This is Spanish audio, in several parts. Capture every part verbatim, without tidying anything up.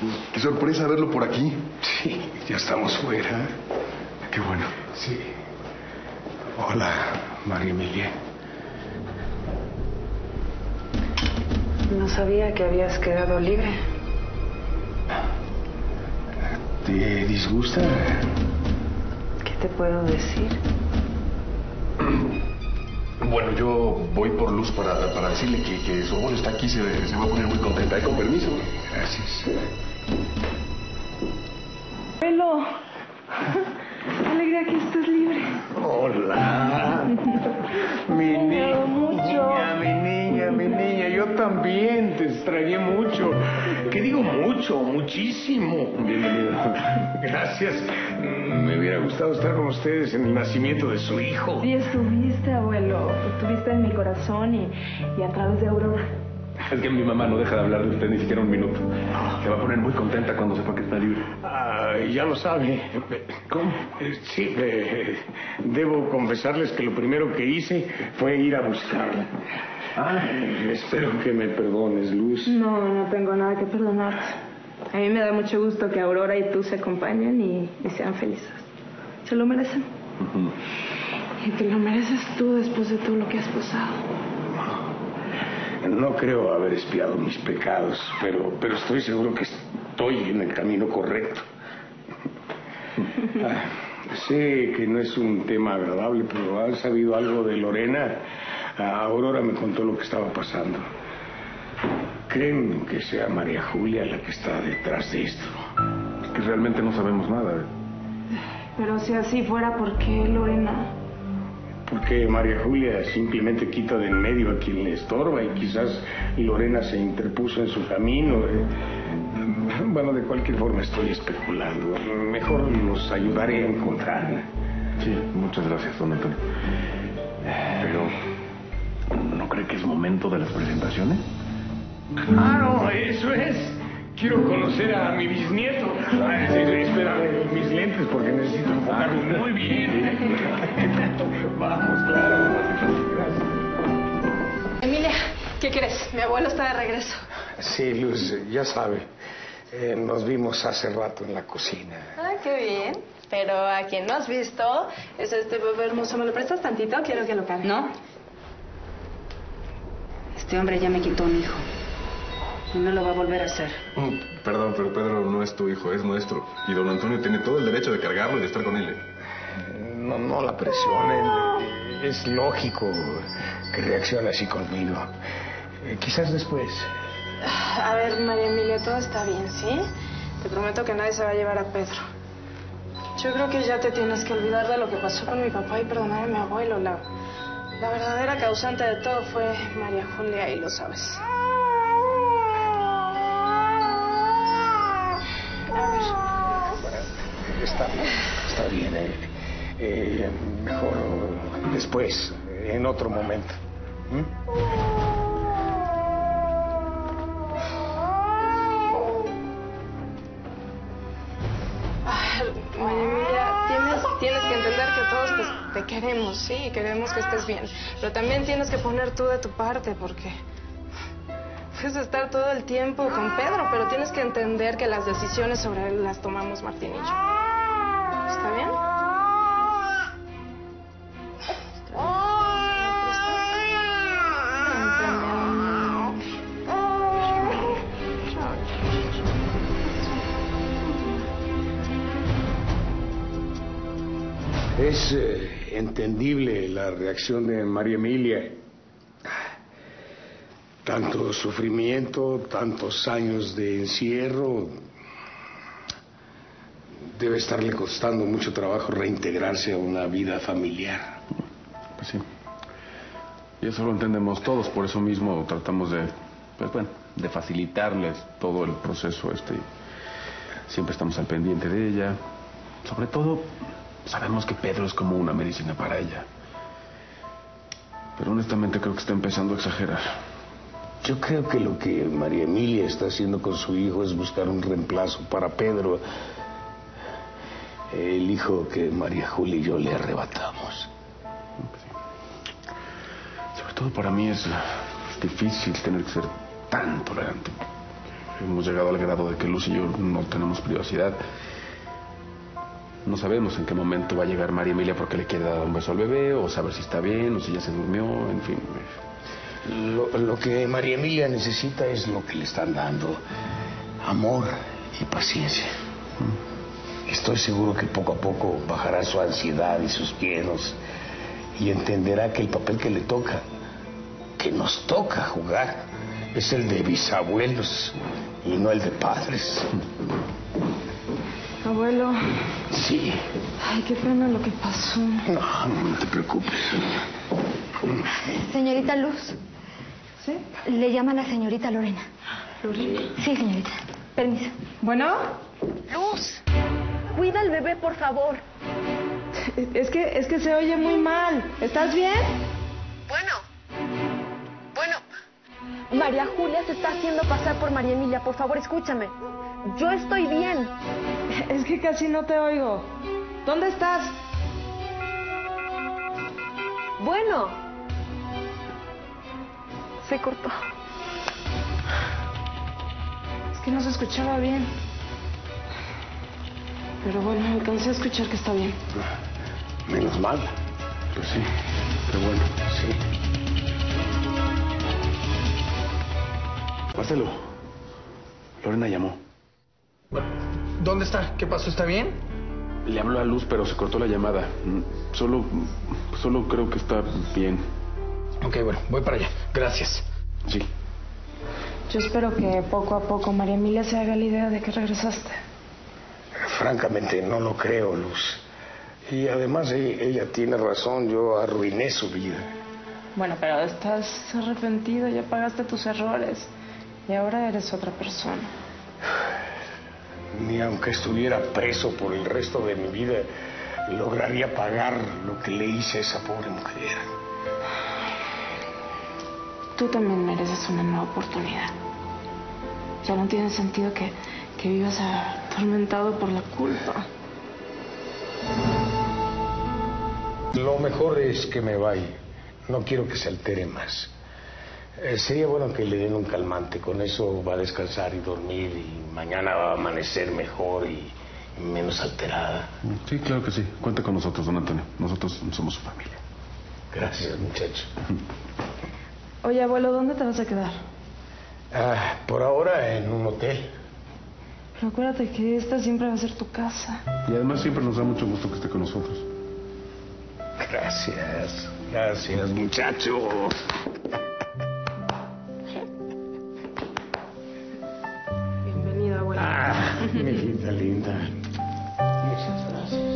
Qué sorpresa verlo por aquí. Sí, ya estamos fuera. Qué bueno. Sí. Hola, María Emilia. No sabía que habías quedado libre. ¿Te disgusta? ¿Qué te puedo decir? Bueno, yo voy por Luz para, para decirle que, que su abuelo está aquí, se, se va a poner muy contenta. ¿Y con permiso? Gracias. Abuelo, qué alegría que estés libre. Hola. Mi niña, mucho. mi niña, mi niña. Yo también te extrañé mucho. ¿Qué digo mucho? Muchísimo. Bienvenido. Gracias. Me hubiera gustado estar con ustedes en el nacimiento de su hijo. Sí estuviste, abuelo. Estuviste en mi corazón y, y a través de Aurora. Es que mi mamá no deja de hablar de usted ni siquiera un minuto. Se va a poner muy contenta cuando sepa que está libre. Ah, ya lo sabe. ¿Cómo? Eh, Sí, eh, debo confesarles que lo primero que hice fue ir a buscarla. Ah, Espero que me perdones, Luz. No, no tengo nada que perdonarte. A mí me da mucho gusto que Aurora y tú se acompañen y, y sean felices. Se lo merecen. uh-huh. Y te lo mereces tú después de todo lo que has pasado. No creo haber espiado mis pecados, pero, pero estoy seguro que estoy en el camino correcto. Ah, sé que no es un tema agradable, pero ¿has sabido algo de Lorena? Ah, Aurora me contó lo que estaba pasando. ¿Creen que sea María Julia la que está detrás de esto? Es que realmente no sabemos nada. Pero si así fuera, ¿por qué Lorena? Porque María Julia simplemente quita de en medio a quien le estorba y quizás Lorena se interpuso en su camino. Bueno, de cualquier forma estoy especulando. Mejor los ayudaré a encontrarla. Sí, muchas gracias, don Antonio. Pero, ¿no cree que es momento de las presentaciones? Ah, no, eso es. Quiero conocer a mi bisnieto. Ay, sí, espera, mis lentes porque necesito enfocarlo muy bien. Vamos, claro. Gracias. Emilia, ¿qué crees? Mi abuelo está de regreso. Sí, Luz, ya sabe. Eh, nos vimos hace rato en la cocina. Ah, qué bien. Pero a quien no has visto es este bebé hermoso. ¿Me lo prestas tantito? Quiero que lo cargue. No. Este hombre ya me quitó un hijo. Y no lo va a volver a hacer. Mm, perdón, pero Pedro no es tu hijo, es nuestro. Y don Antonio tiene todo el derecho de cargarlo y de estar con él. No, no la presionen. Es lógico que reaccione así conmigo. Eh, quizás después. A ver, María Emilia, todo está bien, ¿sí? Te prometo que nadie se va a llevar a Pedro. Yo creo que ya te tienes que olvidar de lo que pasó con mi papá y perdonar a mi abuelo. La, la verdadera causante de todo fue María Julia y lo sabes. Está bien, está bien. Eh. Eh, mejor después, en otro momento. ¿Mm? Ay, María Emilia, tienes, tienes que entender que todos te, te queremos, sí, queremos que estés bien. Pero también tienes que poner tú de tu parte, porque puedes estar todo el tiempo con Pedro, pero tienes que entender que las decisiones sobre él las tomamos Martín y yo. ¿Está bien? Es eh, entendible la reacción de María Emilia. Tanto sufrimiento, tantos años de encierro. Debe estarle costando mucho trabajo reintegrarse a una vida familiar. Pues sí. Y eso lo entendemos todos, por eso mismo tratamos de, pues bueno, de facilitarles todo el proceso este. Siempre estamos al pendiente de ella. Sobre todo, sabemos que Pedro es como una medicina para ella. Pero honestamente creo que está empezando a exagerar. Yo creo que lo que María Emilia está haciendo con su hijo es buscar un reemplazo para Pedro. El hijo que María Julia y yo le arrebatamos. Sobre todo para mí es, es difícil tener que ser tan tolerante. hemos llegado al grado de que Luz y yo no tenemos privacidad. No sabemos en qué momento va a llegar María Emilia porque le quiere dar un beso al bebé, o saber si está bien, o si ya se durmió, en fin. Lo, lo que María Emilia necesita es lo que le están dando: amor y paciencia. Estoy seguro que poco a poco bajará su ansiedad y sus miedos y entenderá que el papel que le toca, que nos toca jugar, es el de bisabuelos y no el de padres. Abuelo. Sí. Ay, qué pena lo que pasó. No, no te preocupes. Señorita Luz. ¿Sí? Le llama la señorita Lorena. ¿Lorena? Sí, señorita. Permiso. ¿Bueno? Luz. Cuida al bebé, por favor. Es que, es que se oye muy mal. ¿Estás bien? Bueno. Bueno. María Julia se está haciendo pasar por María Emilia. Por favor, escúchame. Yo estoy bien. Es que casi no te oigo. ¿Dónde estás? Bueno. Se cortó. Es que no se escuchaba bien. Pero bueno, alcancé a escuchar que está bien. Menos mal. Pues sí, qué bueno. Sí. Marcelo, Lorena llamó. ¿Dónde está? ¿Qué pasó? ¿Está bien? Le habló a Luz, pero se cortó la llamada. Solo, solo creo que está bien. Ok, bueno, voy para allá. Gracias. Sí. Yo espero que poco a poco María Emilia se haga la idea de que regresaste. Francamente, no lo creo, Luz. Y además ella, ella tiene razón, yo arruiné su vida. Bueno, pero estás arrepentido, ya pagaste tus errores. Y ahora eres otra persona. Ni aunque estuviera preso por el resto de mi vida, lograría pagar lo que le hice a esa pobre mujer. Tú también mereces una nueva oportunidad. Ya no tiene sentido que, que vivas atormentado por la culpa. Lo mejor es que me vaya. No quiero que se altere más. Eh, sería bueno que le den un calmante. Con eso va a descansar y dormir y mañana va a amanecer mejor y menos alterada. Sí, claro que sí. Cuenta con nosotros, don Antonio. Nosotros somos su familia. Gracias, muchacho. Oye, abuelo, ¿dónde te vas a quedar? Ah, por ahora en un hotel. Pero acuérdate que esta siempre va a ser tu casa. Y además siempre nos da mucho gusto que esté con nosotros. Gracias, gracias, muchacho. Bienvenido, abuelo. Ah, mi linda, linda. Muchas gracias.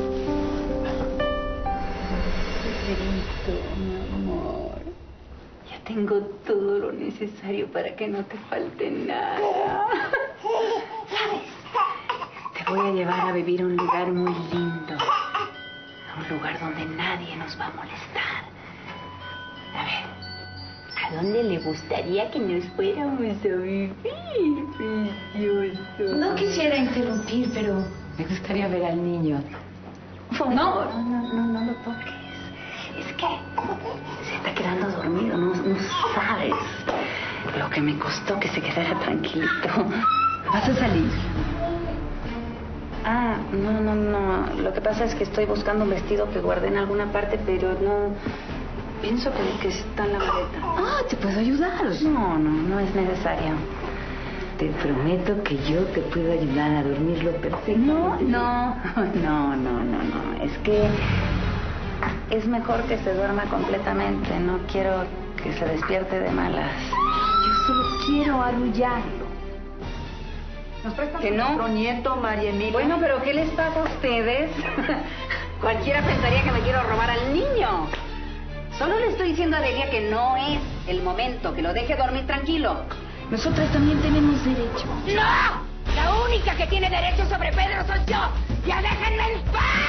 Pedrito, mi amor. Ya tengo todo lo necesario para que no te falte nada. ¿Sabes? Te voy a llevar a vivir a un lugar muy lindo. A un lugar donde nadie nos va a molestar. A ver, ¿a dónde le gustaría que nos fuéramos a vivir, precioso? No quisiera interrumpir, pero Me gustaría ver al niño. No, no, no, no, no lo toques. Es que se está quedando dormido, no, no sabes lo que me costó que se quedara tranquilito. ¿Vas a salir? Ah, no, no, no. Lo que pasa es que estoy buscando un vestido que guardé en alguna parte, pero no... Pienso que, que está en la maleta. Ah, ¿te puedo ayudar? No, no, no es necesario. Te prometo que yo te puedo ayudar a dormirlo perfecto. No, no, no, no, no, no. Es que es mejor que se duerma completamente. No quiero que se despierte de malas. Yo solo quiero arrullarlo. ¿Nos prestas ¿Que no? nuestro nieto, María Emilia? Bueno, pero ¿qué les pasa a ustedes? Cualquiera pensaría que me quiero robar al niño. Solo le estoy diciendo a Delia que no es el momento, que lo deje dormir tranquilo. Nosotras también tenemos derecho. ¡No! La única que tiene derecho sobre Pedro soy yo. ¡Ya déjenme en paz!